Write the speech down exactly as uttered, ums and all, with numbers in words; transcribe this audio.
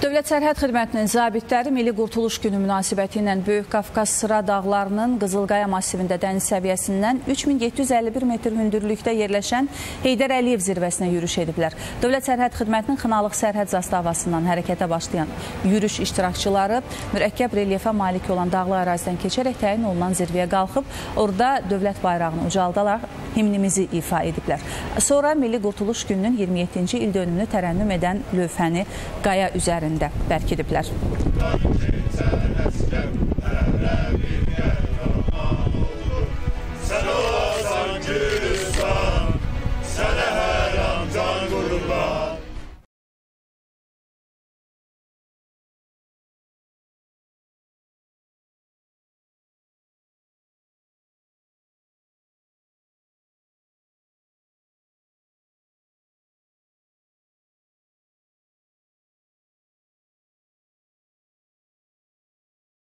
Dövlət Sərhəd Xidmətinin zabitləri Milli Qurtuluş Günü münasibəti ilə Böyük Qafqaz Sıra dağlarının Qızılqaya masivində dəniz səviyyəsindən üç min yeddi yüz əlli bir metr hündürlükdə yerləşən Heydər Əliyev zirvəsinə yürüş ediblər. Dövlət Sərhəd Xidmətinin Xınalıq sərhəd zastavasından hərəkətə başlayan yürüş iştirakçıları mürəkkəb relyefə malik olan dağlı ərazidən keçərək təyin olunan zirvəyə qalxıb, orada dövlət bayrağını ucaldalaraq himnimizi ifa ediblər. Sonra Milli Qurtuluş Gününün iyirmi yeddinci il dönümünü tərənnüm edən lövhəni qaya üzərində bərkidiblər.